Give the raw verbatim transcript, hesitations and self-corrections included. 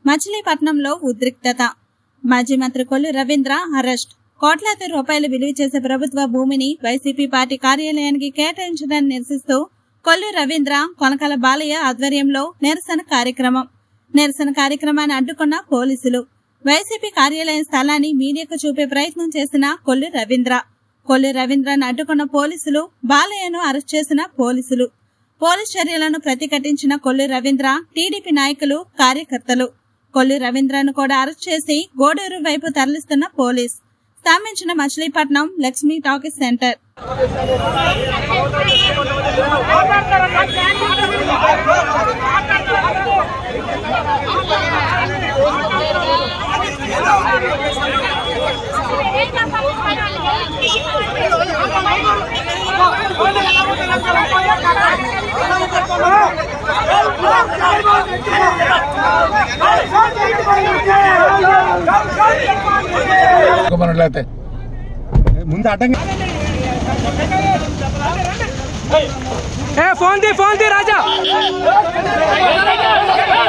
మచిలీపట్నంలో ఉద్రిక్తత. మాజీ మంత్రి కొల్లు రవీంద్ర అరెస్ట్. కోట్లాది రూపాయలు విలువ చేసే ప్రభుత్వ భూమిని వైసీపీ పార్టీ కార్యాలయానికి కేటాయించడాన్ని నిరసిస్తూ కొల్లు రవీంద్ర, కొనకల బాలయ్య ఆధ్వర్యంలో నిరసన కార్యక్రమం. నిరసన కార్యక్రమాన్ని అడ్డుకున్న పోలీసులు. వైసీపీ కార్యాలయం స్థలాన్ని మీడియాకు చూపే ప్రయత్నం చేసిన కొల్లు రవీంద్ర. కొల్లు రవీంద్రను అడ్డుకున్న పోలీసులు, బాలయ్యను అరెస్ట్ చేసిన పోలీసులు. పోలీస్ చర్యలను ప్రతిఘటించిన కొల్లు రవీంద్ర, టీడీపీ నాయకులు, కార్యకర్తలు. కొల్లు రవీంద్రను కూడా అరెస్ట్ చేసి గోడూరు వైపు తరలిస్తున్న పోలీస్. స్తంభించిన మచిలీపట్నం లక్ష్మీ టాకీస్ సెంటర్. ముందు అడ్డంగా फोन दी फोन दी राजा